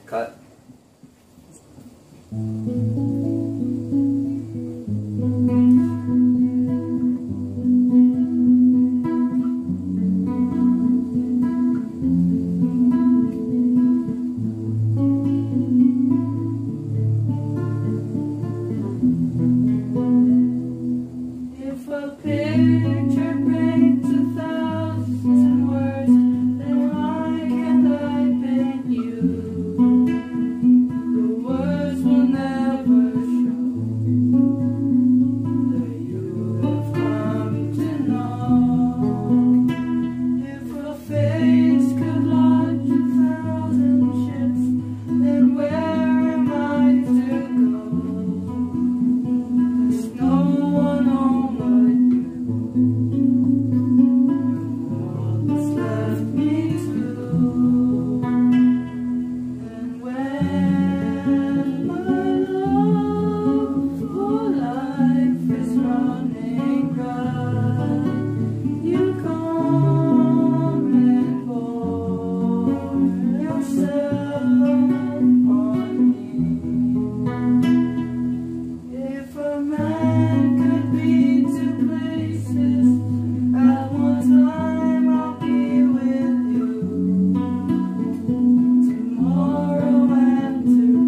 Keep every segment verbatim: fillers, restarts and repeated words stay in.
Cut. If a picture paints a thousand words, then why can't I paint you? The words will never show that you have come to know. If a face could launch a thousand ships, then where am I to go? There's no one home but you. You're all that's left me to. And when my love for life is running dry, you come and pour yourself on me. If a man could be two places at one time, I'll be with you tomorrow and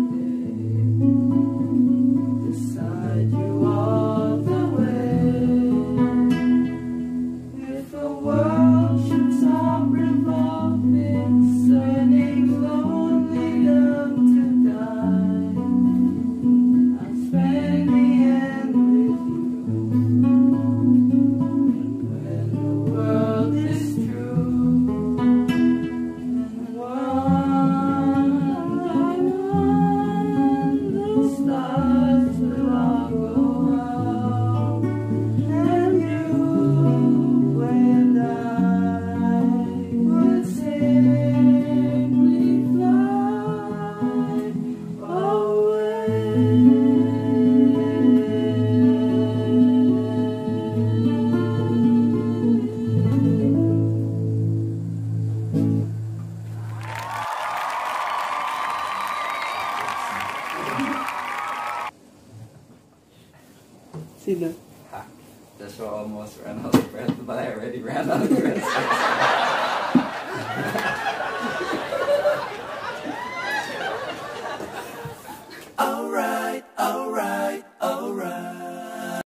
today, beside you all the way. If the world should stop revolving, turning lonely down to die, I'll spend the end with you. And when the world is true, and one by one the stars will all go out, and you and I would simply fly away. Sino? Ha. The show almost ran out of breath, but I already ran out of breath.